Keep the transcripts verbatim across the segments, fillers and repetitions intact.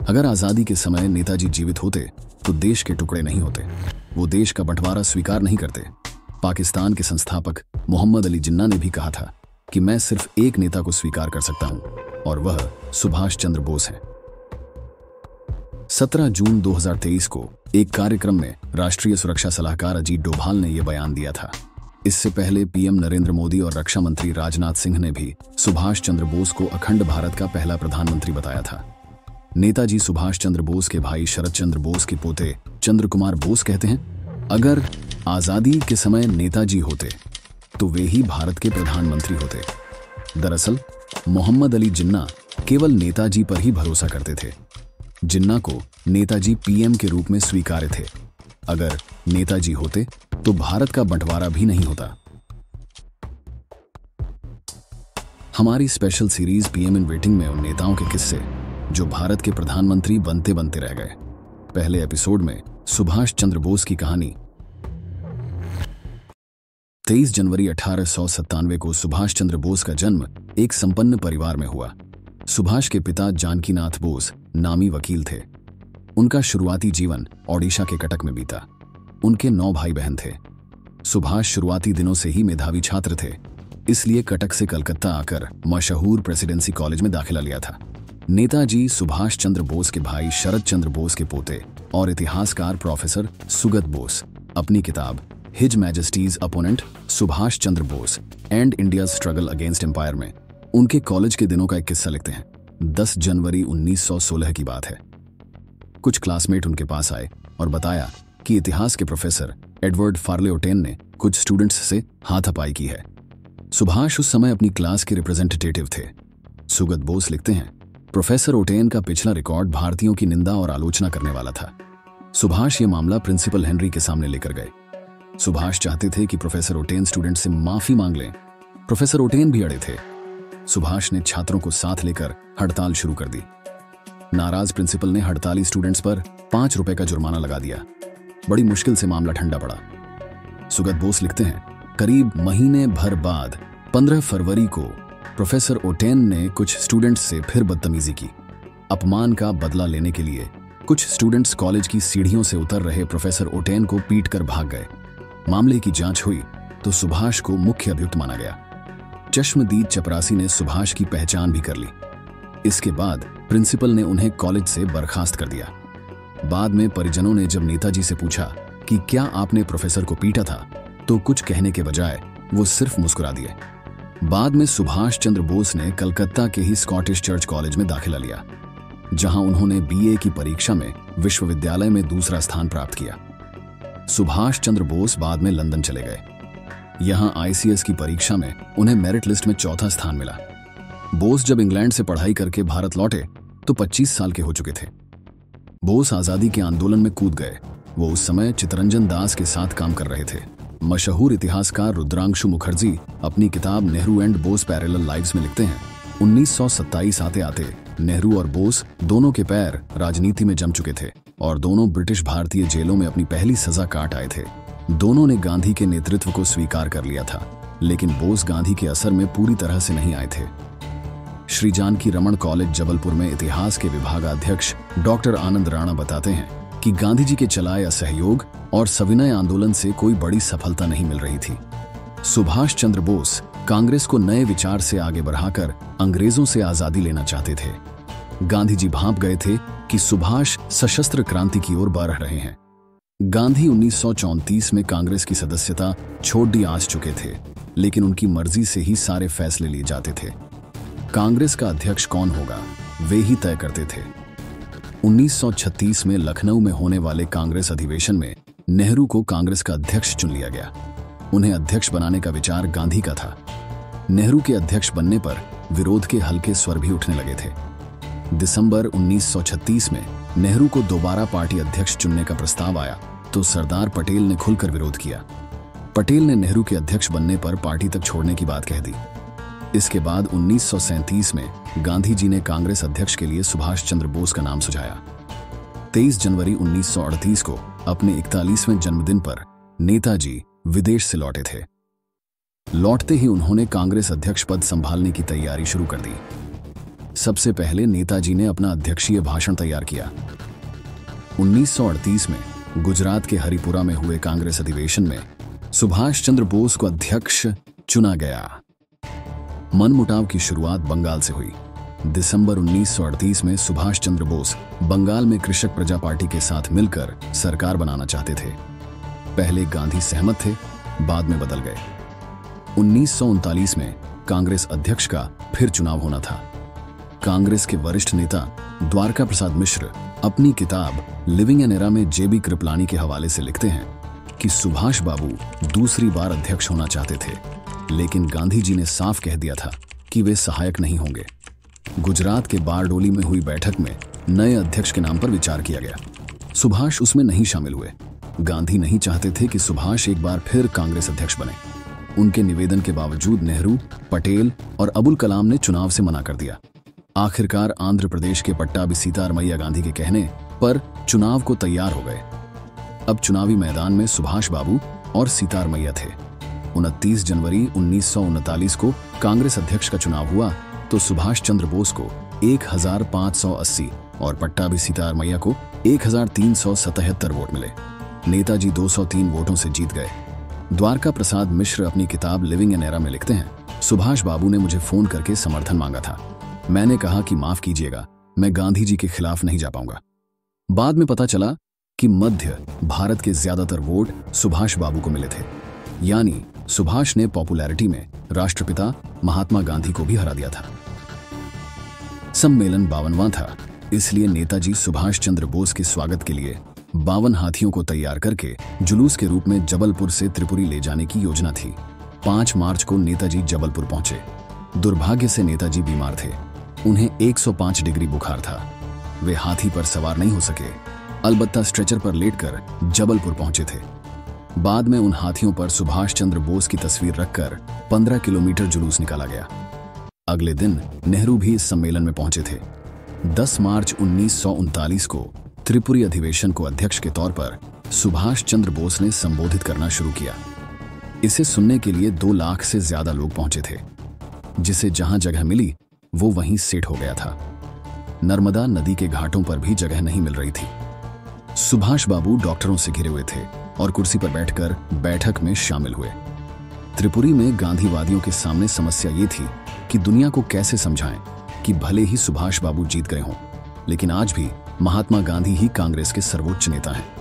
अगर आजादी के समय नेताजी जीवित होते तो देश के टुकड़े नहीं होते, वो देश का बंटवारा स्वीकार नहीं करते। पाकिस्तान के संस्थापक मोहम्मद अली जिन्ना ने भी कहा था कि मैं सिर्फ एक नेता को स्वीकार कर सकता हूं और वह सुभाष चंद्र बोस हैं। सत्रह जून दो हज़ार तेईस को एक कार्यक्रम में राष्ट्रीय सुरक्षा सलाहकार अजीत डोभाल ने यह बयान दिया था। इससे पहले पीएम नरेंद्र मोदी और रक्षा मंत्री राजनाथ सिंह ने भी सुभाष चंद्र बोस को अखंड भारत का पहला प्रधानमंत्री बताया था। नेताजी सुभाष चंद्र बोस के भाई शरद चंद्र बोस के पोते चंद्र कुमार बोस कहते हैं, अगर आजादी के समय नेताजी होते तो वे ही भारत के प्रधानमंत्री होते। दरअसल मोहम्मद अली जिन्ना केवल नेताजी पर ही भरोसा करते थे। जिन्ना को नेताजी पीएम के रूप में स्वीकार्य थे। अगर नेताजी होते तो भारत का बंटवारा भी नहीं होता। हमारी special series PM in waiting में उन नेताओं के किस्से जो भारत के प्रधानमंत्री बनते बनते रह गए। पहले एपिसोड में सुभाष चंद्र बोस की कहानी। तेईस जनवरी अठारह सौ सत्तानवे को सुभाष चंद्र बोस का जन्म एक संपन्न परिवार में हुआ। सुभाष के पिता जानकीनाथ बोस नामी वकील थे। उनका शुरुआती जीवन ओडिशा के कटक में बीता। उनके नौ भाई बहन थे। सुभाष शुरुआती दिनों से ही मेधावी छात्र थे, इसलिए कटक से कलकत्ता आकर मशहूर प्रेसिडेंसी कॉलेज में दाखिला लिया था। नेताजी सुभाष चंद्र बोस के भाई शरद चंद्र बोस के पोते और इतिहासकार प्रोफेसर सुगत बोस अपनी किताब his majesty's opponent Subhas Chandra Bose and India struggle against empire में उनके कॉलेज के दिनों का एक किस्सा लिखते हैं। दस जनवरी उन्नीस सौ सोलह की बात है। कुछ क्लासमेट उनके पास आए और बताया कि इतिहास के प्रोफेसर एडवर्ड फार्ले ओटेन ने कुछ स्टूडेंट्स से हाथापाई की है। सुभाष उस समय अपनी क्लास के रिप्रेजेंटेटिव थे। सुगत बोस लिखते हैं, प्रोफेसर ओटेन का पिछला रिकॉर्ड भारतीयों की निंदा और आलोचना करने वाला था। सुभाष ये मामला प्रिंसिपल हेनरी के सामने लेकर गए। सुभाष चाहते थे कि प्रोफेसर ओटेन स्टूडेंट से माफी मांग लें। प्रोफेसर ओटेन भी अड़े थे। सुभाष ने छात्रों को साथ लेकर हड़ताल शुरू कर दी। नाराज प्रिंसिपल ने हड़ताली स्टूडेंट्स पर पांच रुपए का जुर्माना लगा दिया। बड़ी मुश्किल से मामला ठंडा पड़ा। सुगत बोस लिखते हैं, करीब महीने भर बाद पंद्रह फरवरी को प्रोफेसर ओटेन ने कुछ स्टूडेंट्स से फिर बदतमीजी की। अपमान का बदला लेने के लिए कुछ स्टूडेंट्स कॉलेज की सीढ़ियों से उतर रहे प्रोफेसर ओटेन को पीटकर भाग गए। मामले की जांच हुई तो सुभाष को मुख्य अभियुक्त माना गया। चश्मदीद चपरासी ने सुभाष की पहचान भी कर ली। इसके बाद प्रिंसिपल ने उन्हें कॉलेज से बर्खास्त कर दिया। बाद में परिजनों ने जब नेताजी से पूछा कि क्या आपने प्रोफेसर को पीटा था, तो कुछ कहने के बजाय वो सिर्फ मुस्कुरा दिए। बाद में सुभाष चंद्र बोस ने कलकत्ता के ही स्कॉटिश चर्च कॉलेज में दाखिला लिया, जहां उन्होंने बीए की परीक्षा में विश्वविद्यालय में दूसरा स्थान प्राप्त किया। सुभाष चंद्र बोस बाद में लंदन चले गए। यहां आईसीएस की परीक्षा में उन्हें मेरिट लिस्ट में चौथा स्थान मिला। बोस जब इंग्लैंड से पढ़ाई करके भारत लौटे तो पच्चीस साल के हो चुके थे। बोस आजादी के आंदोलन में कूद गए। वो उस समय चित्तरंजन दास के साथ काम कर रहे थे। मशहूर इतिहासकार रुद्रांशु मुखर्जी अपनी किताब Nehru and Bose parallel lives में लिखते हैं, उन्नीस सौ सत्ताईस आते आते नेहरू और बोस दोनों के पैर राजनीति में जम चुके थे और दोनों ब्रिटिश भारतीय जेलों में अपनी पहली सजा काट आए थे। दोनों ने गांधी के नेतृत्व को स्वीकार कर लिया था, लेकिन बोस गांधी के असर में पूरी तरह से नहीं आए थे। श्री जानकी रमन कॉलेज जबलपुर में इतिहास के विभागाध्यक्ष डॉक्टर आनंद राणा बताते हैं कि गांधी जी के चलाए असहयोग और सविनय आंदोलन से कोई बड़ी सफलता नहीं मिल रही थी। सुभाष चंद्र बोस कांग्रेस को नए विचार से आगे बढ़ाकर अंग्रेजों से आजादी लेना चाहते थे। गांधी जी भांप गए थे कि सुभाष सशस्त्र क्रांति की ओर बढ़ रहे हैं। गांधी उन्नीस सौ चौंतीस में कांग्रेस की सदस्यता छोड़ दी आ चुके थे, लेकिन उनकी मर्जी से ही सारे फैसले लिए जाते थे। कांग्रेस का अध्यक्ष कौन होगा वे ही तय करते थे। उन्नीस सौ छत्तीस में लखनऊ में होने वाले कांग्रेस अधिवेशन में नेहरू को कांग्रेस का अध्यक्ष चुन लिया गया। उन्हें अध्यक्ष बनाने का विचार गांधी का था। नेहरू के अध्यक्ष बनने पर विरोध के हल्के स्वर भी उठने लगे थे। दिसंबर उन्नीस सौ छत्तीस में नेहरू को दोबारा पार्टी अध्यक्ष चुनने का प्रस्ताव आया तो सरदार पटेल ने खुलकर विरोध किया। पटेल ने नेहरू के अध्यक्ष बनने पर पार्टी तक छोड़ने की बात कह दी। इसके बाद उन्नीस सौ सैंतीस में गांधी जी ने कांग्रेस अध्यक्ष के लिए सुभाष चंद्र बोस का नाम सुझाया। तेईस जनवरी उन्नीस सौ अड़तीस को अपने इकतालीसवें जन्मदिन पर नेताजी विदेश से लौटे थे। लौटते ही उन्होंने कांग्रेस अध्यक्ष पद संभालने की तैयारी शुरू कर दी। सबसे पहले नेताजी ने अपना अध्यक्षीय भाषण तैयार किया। उन्नीस सौ अड़तीस में गुजरात के हरिपुरा में हुए कांग्रेस अधिवेशन में सुभाष चंद्र बोस को अध्यक्ष चुना गया। मनमुटाव की शुरुआत बंगाल से हुई। दिसंबर उन्नीस सौ अड़तीस में सुभाष चंद्र बोस बंगाल में कृषक प्रजा पार्टी के साथ मिलकर सरकार बनाना चाहते थे। पहले गांधी सहमत थे, बाद में बदल गए। उन्नीस सौ उनतालीस में कांग्रेस अध्यक्ष का फिर चुनाव होना था। कांग्रेस के वरिष्ठ नेता द्वारका प्रसाद मिश्र अपनी किताब लिविंग एन एरा में जेबी कृपलानी के हवाले से लिखते हैं कि सुभाष बाबू दूसरी बार अध्यक्ष होना चाहते थे, लेकिन गांधी जी ने साफ कह दिया था कि वे सहायक नहीं होंगे। गुजरात के बारडोली में हुई बैठक में नए अध्यक्ष के नाम पर विचार किया गया। सुभाष उसमें नहीं शामिल हुए। गांधी नहीं चाहते थे कि सुभाष एक बार फिर कांग्रेस अध्यक्ष बने। उनके निवेदन के बावजूद नेहरू, पटेल और अबुल कलाम ने चुनाव से मना कर दिया। आखिरकार आंध्र प्रदेश के पट्टाभी सीतारमैया गांधी के कहने पर चुनाव को तैयार हो गए। अब चुनावी मैदान में सुभाष बाबू और सीतारमैया थे। उनतीस जनवरी उन्नीस सौ उनतालीस को कांग्रेस अध्यक्ष का चुनाव हुआ तो सुभाष चंद्र बोस को एक हजार पाँच सौ अस्सी और पट्टाभी सीतारमैया को एक हजार तीन सौ सतहत्तर वोट मिले। नेताजी दो सौ तीन वोटों से जीत गए। द्वारका प्रसाद मिश्र अपनी किताब लिविंग एन एरा में लिखते हैं, सुभाष बाबू ने मुझे फोन करके समर्थन मांगा था। मैंने कहा कि माफ कीजिएगा, मैं गांधी जी के खिलाफ नहीं जा पाऊंगा। बाद में पता चला कि मध्य भारत के ज्यादातर वोट सुभाष बाबू को मिले थे, यानी सुभाष ने पॉपुलैरिटी में राष्ट्रपिता महात्मा गांधी को भी हरा दिया था। सम्मेलन बावनवां था, इसलिए नेताजी सुभाष चंद्र बोस के स्वागत के लिए बावन हाथियों को तैयार करके जुलूस के रूप में जबलपुर से त्रिपुरी ले जाने की योजना थी। पाँच मार्च को नेताजी जबलपुर पहुंचे। दुर्भाग्य से नेताजी बीमार थे। उन्हें एक सौ पाँच डिग्री बुखार था। वे हाथी पर सवार नहीं हो सके, अलबत्ता स्ट्रेचर पर लेटकर जबलपुर पहुंचे थे। बाद में उन हाथियों पर सुभाष चंद्र बोस की तस्वीर रखकर पंद्रह किलोमीटर जुलूस निकाला गया। अगले दिन नेहरू भी इस सम्मेलन में पहुंचे थे। दस मार्च उन्नीस सौ उनतालीस को त्रिपुरी अधिवेशन को अध्यक्ष के तौर पर सुभाष चंद्र बोस ने संबोधित करना शुरू किया। इसे सुनने के लिए दो लाख से ज्यादा लोग पहुंचे थे। जिसे जहां जगह मिली वो वहीं सेट हो गया था। नर्मदा नदी के घाटों पर भी जगह नहीं मिल रही थी। सुभाष बाबू डॉक्टरों से घिरे हुए थे और कुर्सी पर बैठकर बैठक में शामिल हुए। त्रिपुरी में गांधीवादियों के सामने समस्या ये थी कि दुनिया को कैसे समझाएं कि भले ही सुभाष बाबू जीत गए हों, लेकिन आज भी महात्मा गांधी ही कांग्रेस के सर्वोच्च नेता हैं।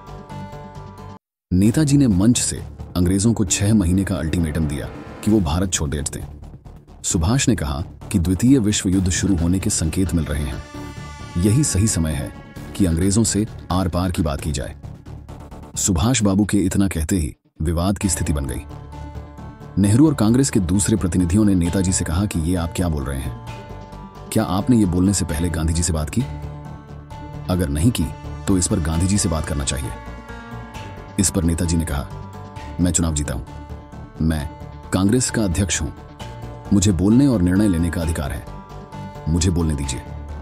नेताजी ने मंच से अंग्रेजों को छह महीने का अल्टीमेटम दिया कि वो भारत छोड़ दें। सुभाष ने कहा कि द्वितीय विश्व युद्ध शुरू होने के संकेत मिल रहे हैं। यही सही समय है कि अंग्रेजों से आर पार की बात की जाए। सुभाष बाबू के इतना कहते ही विवाद की स्थिति बन गई। नेहरू और कांग्रेस के दूसरे प्रतिनिधियों ने नेताजी से कहा कि ये आप क्या बोल रहे हैं? क्या आपने ये बोलने से पहले गांधी जी से बात की? अगर नहीं की तो इस पर गांधी जी से बात करना चाहिए। इस पर नेताजी ने कहा, मैं चुनाव जीता हूं, मैं कांग्रेस का अध्यक्ष हूं, मुझे बोलने और निर्णय लेने का अधिकार है, मुझे बोलने दीजिए।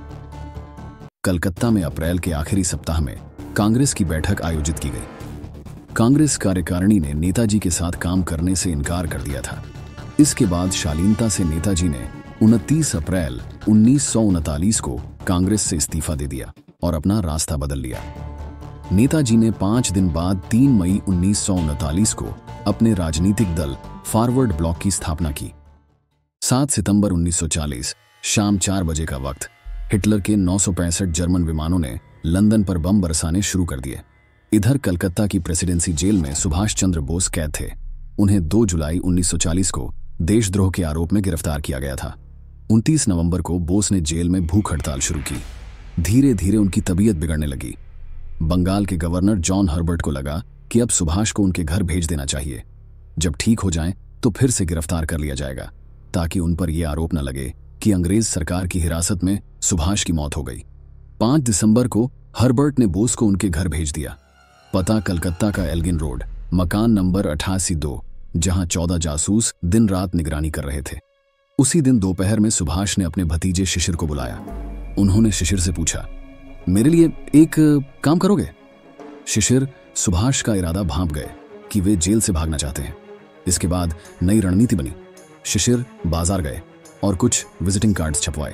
कलकत्ता में अप्रैल के आखिरी सप्ताह में कांग्रेस की बैठक आयोजित की गई। कांग्रेस कार्यकारिणी ने नेताजी के साथ काम करने से इनकार कर दिया था। इसके बाद शालीनता से नेताजी ने उनतीस अप्रैल उन्नीस सौ उनतालीस को कांग्रेस से इस्तीफा दे दिया और अपना रास्ता बदल लिया। नेताजी ने पांच दिन बाद तीन मई उन्नीस सौ उनतालीस को अपने राजनीतिक दल फॉरवर्ड ब्लॉक की स्थापना की। सात सितंबर उन्नीस सौ चालीस शाम चार बजे का वक्त हिटलर के नौ सौ पैंसठ जर्मन विमानों ने लंदन पर बम बरसाने शुरू कर दिए। इधर कलकत्ता की प्रेसिडेंसी जेल में सुभाष चंद्र बोस कैद थे। उन्हें दो जुलाई उन्नीस सौ चालीस को देशद्रोह के आरोप में गिरफ्तार किया गया था। उनतीस नवंबर को बोस ने जेल में भूख हड़ताल शुरू की। धीरे धीरे उनकी तबीयत बिगड़ने लगी। बंगाल के गवर्नर जॉन हर्बर्ट को लगा कि अब सुभाष को उनके घर भेज देना चाहिए। जब ठीक हो जाएं तो फिर से गिरफ्तार कर लिया जाएगा, ताकि उन पर यह आरोप न लगे कि अंग्रेज सरकार की हिरासत में सुभाष की मौत हो गई। पाँच दिसंबर को हर्बर्ट ने बोस को उनके घर भेज दिया। पता कलकत्ता का एल्गिन रोड, मकान नंबर अठासी दो, जहां चौदह जासूस दिन रात निगरानी कर रहे थे। उसी दिन दोपहर में सुभाष ने अपने भतीजे शिशिर को बुलाया। उन्होंने शिशिर से पूछा, मेरे लिए एक काम करोगे? शिशिर सुभाष का इरादा भांप गए कि वे जेल से भागना चाहते हैं। इसके बाद नई रणनीति बनी। शिशिर बाजार गए और कुछ विजिटिंग कार्ड्स छपवाए।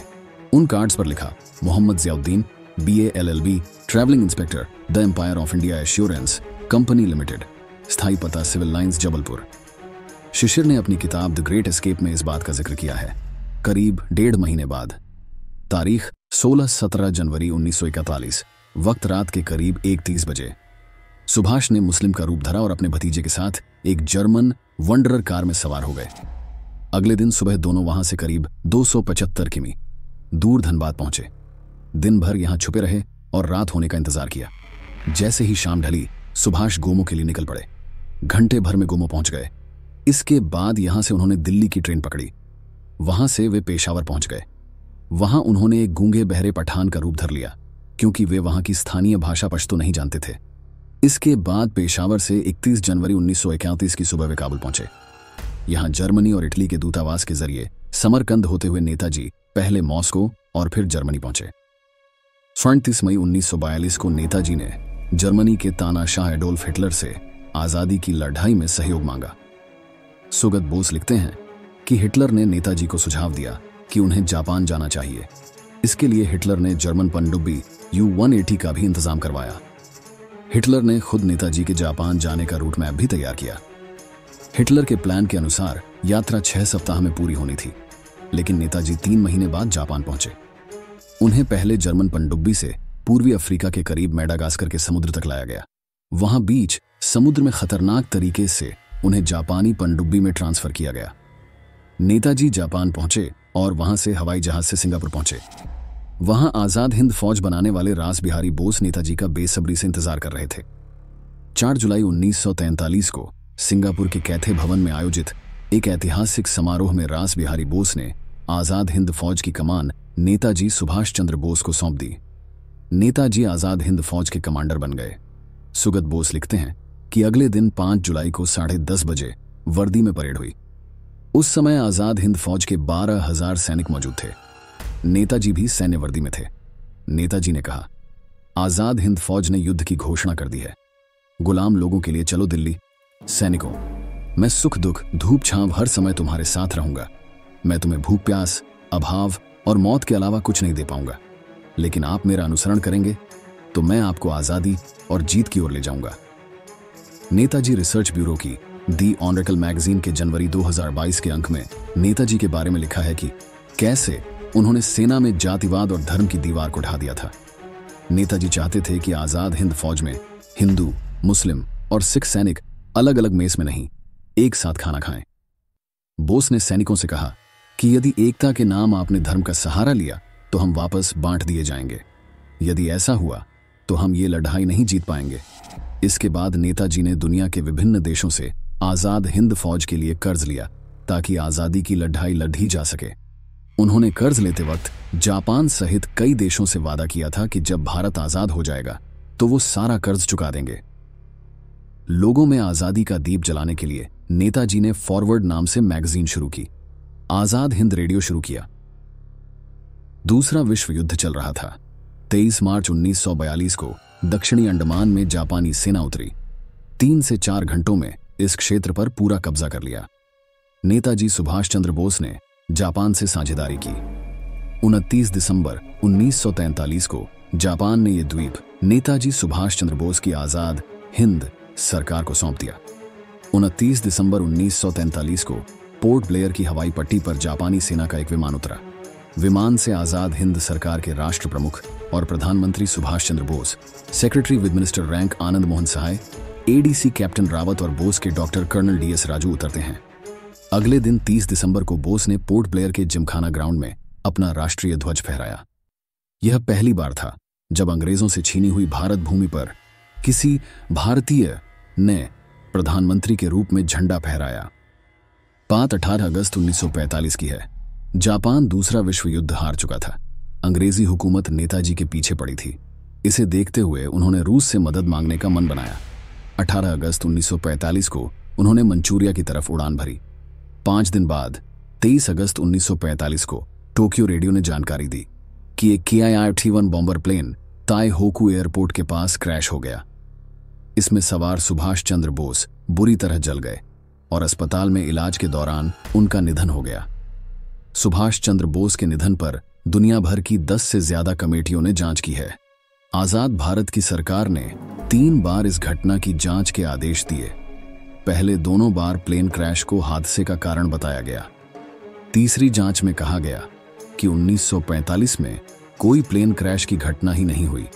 उन कार्ड्स पर लिखा Mohammad Ziauddin, B A L L B, travelling inspector, the empire of India assurance company limited, स्थायी पता सिविल लाइंस जबलपुर। शिशिर ने अपनी किताब द ग्रेट एस्केप में इस बात का जिक्र किया है। करीब डेढ़ महीने बाद, तारीख सोलह सत्रह जनवरी उन्नीस सौ इकतालीस, वक्त रात के करीब एक तीस बजे, सुभाष ने मुस्लिम का रूप धरा और अपने भतीजे के साथ एक जर्मन वंडरर कार में सवार हो गए। अगले दिन सुबह दोनों वहां से करीब दो सौ पचहत्तर किमी दूर धनबाद पहुंचे। दिन भर यहां छुपे रहे और रात होने का इंतजार किया। जैसे ही शाम ढली, सुभाष गोमो के लिए निकल पड़े। घंटे भर में गोमो पहुंच गए। इसके बाद यहां से उन्होंने दिल्ली की ट्रेन पकड़ी। वहां से वे पेशावर पहुंच गए। वहां उन्होंने एक गूंगे बहरे पठान का रूप धर लिया, क्योंकि वे वहां की स्थानीय भाषा पश्तो नहीं जानते थे। इसके बाद पेशावर से इकतीस जनवरी उन्नीस सौ इकतीस की सुबह वे काबुल पहुंचे। यहां जर्मनी और इटली के दूतावास के जरिए समरकंद होते हुए नेताजी पहले मॉस्को और फिर जर्मनी पहुंचे। उनतीस मई उन्नीस सौ बयालीस को नेताजी ने जर्मनी के तानाशाह एडोल्फ हिटलर से आजादी की लड़ाई में सहयोग मांगा। सुगत बोस लिखते हैं कि हिटलर ने नेताजी को सुझाव दिया कि उन्हें जापान जाना चाहिए। इसके लिए हिटलर ने जर्मन पनडुब्बी यू वन एटी का भी इंतजाम करवाया। हिटलर ने खुद नेताजी के जापान जाने का रूट मैप भी तैयार किया। हिटलर के प्लान के अनुसार यात्रा छह सप्ताह में पूरी होनी थी, लेकिन नेताजी तीन महीने बाद जापान पहुंचे। उन्हें पहले जर्मन पनडुब्बी से पूर्वी अफ्रीका के करीब मेडागास्कर के समुद्र तक लाया गया। वहां बीच समुद्र में खतरनाक तरीके से उन्हें जापानी पनडुब्बी में ट्रांसफर किया गया। नेताजी जापान पहुंचे और वहां से हवाई जहाज से सिंगापुर पहुंचे। वहां आजाद हिंद फौज बनाने वाले रास बिहारी बोस नेताजी का बेसब्री से इंतजार कर रहे थे। चार जुलाई उन्नीस सौ तैंतालीस को सिंगापुर के कैथे भवन में आयोजित एक ऐतिहासिक समारोह में रास बिहारी बोस ने आजाद हिंद फौज की कमान नेताजी सुभाष चंद्र बोस को सौंप दी। नेताजी आजाद हिंद फौज के कमांडर बन गए। सुगत बोस लिखते हैं कि अगले दिन पांच जुलाई को साढ़े दस बजे वर्दी में परेड हुई। उस समय आजाद हिंद फौज के बारह हजार सैनिक मौजूद थे। नेताजी भी सैन्य वर्दी में थे। नेताजी ने कहा, आजाद हिंद फौज ने युद्ध की घोषणा कर दी है। गुलाम लोगों के लिए चलो दिल्ली। सैनिकों, मैं सुख दुख धूप छांव हर समय तुम्हारे साथ रहूंगा। मैं तुम्हें भूख प्यास, अभाव और मौत के अलावा कुछ नहीं दे पाऊंगा, लेकिन आप मेरा अनुसरण करेंगे तो मैं आपको आजादी और जीत की ओर ले जाऊंगा। नेताजी रिसर्च ब्यूरो की दी ऑनरेकल मैगजीन के जनवरी दो हज़ार बाईस के अंक में नेताजी के बारे में लिखा है कि कैसे उन्होंने सेना में जातिवाद और धर्म की दीवार को ढा दिया था। नेताजी चाहते थे कि आजाद हिंद फौज में हिंदू, मुस्लिम और सिख सैनिक अलग अलग मेज में नहीं, एक साथ खाना खाएं। बोस ने सैनिकों से कहा कि यदि एकता के नाम आपने धर्म का सहारा लिया तो हम वापस बांट दिए जाएंगे। यदि ऐसा हुआ तो हम ये लड़ाई नहीं जीत पाएंगे। इसके बाद नेताजी ने दुनिया के विभिन्न देशों से आजाद हिंद फौज के लिए कर्ज लिया ताकि आजादी की लड़ाई लड़ी जा सके। उन्होंने कर्ज लेते वक्त जापान सहित कई देशों से वादा किया था कि जब भारत आजाद हो जाएगा तो वो सारा कर्ज चुका देंगे। लोगों में आजादी का दीप जलाने के लिए नेताजी ने फॉरवर्ड नाम से मैगजीन शुरू की। आजाद हिंद रेडियो शुरू किया। दूसरा विश्व युद्ध चल रहा था। तेईस मार्च उन्नीस सौ बयालीस को दक्षिणी अंडमान में जापानी सेना उतरी। तीन से चार घंटों में इस क्षेत्र पर पूरा कब्जा कर लिया। नेताजी सुभाष चंद्र बोस ने जापान से साझेदारी की। उनतीस दिसंबर उन्नीस सौ तैंतालीस को जापान ने यह द्वीप नेताजी सुभाष चंद्र बोस की आजाद हिंद सरकार को सौंप दिया। उनतीस दिसंबर उन्नीस सौ तैंतालीस को पोर्ट ब्लेयर की हवाई पट्टी पर जापानी सेना का एक विमान उतरा। विमान से आजाद हिंद सरकार के राष्ट्र प्रमुख और प्रधानमंत्री Subhas Chandra Bose, secretary with minister rank Anand Mohan Sahay, ADC captain Rawat और बोस के डॉक्टर कर्नल डीएस राजू उतरते हैं। अगले दिन तीस दिसंबर को बोस ने पोर्ट ब्लेयर के जिमखाना ग्राउंड में अपना राष्ट्रीय ध्वज फहराया। यह पहली बार था जब अंग्रेजों से छीनी हुई भारत भूमि पर किसी भारतीय ने प्रधानमंत्री के रूप में झंडा फहराया। बात अठारह अगस्त उन्नीस सौ पैंतालीस की है। जापान दूसरा विश्व युद्ध हार चुका था। अंग्रेजी हुकूमत नेताजी के पीछे पड़ी थी। इसे देखते हुए उन्होंने रूस से मदद मांगने का मन बनाया। अठारह अगस्त उन्नीस सौ पैंतालीस को उन्होंने मंचूरिया की तरफ उड़ान भरी। पांच दिन बाद तेईस अगस्त उन्नीस सौ पैंतालीस को टोक्यो रेडियो ने जानकारी दी कि एक K I R T one bomber plane Taihoku airport के पास क्रैश हो गया। इसमें सवार सुभाष चंद्र बोस बुरी तरह जल गए और अस्पताल में इलाज के दौरान उनका निधन हो गया। सुभाष चंद्र बोस के निधन पर दुनिया भर की दस से ज्यादा कमेटियों ने जांच की है। आजाद भारत की सरकार ने तीन बार इस घटना की जांच के आदेश दिए। पहले दोनों बार प्लेन क्रैश को हादसे का कारण बताया गया। तीसरी जांच में कहा गया कि उन्नीस सौ पैंतालीस में कोई प्लेन क्रैश की घटना ही नहीं हुई।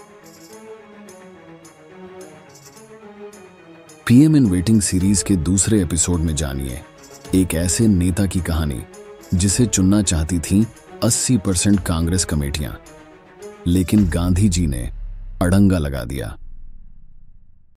पीएम इन वेटिंग सीरीज के दूसरे एपिसोड में जानिए एक ऐसे नेता की कहानी जिसे चुनना चाहती थीं अस्सी परसेंट कांग्रेस कमेटियां, लेकिन गांधी जी ने अड़ंगा लगा दिया।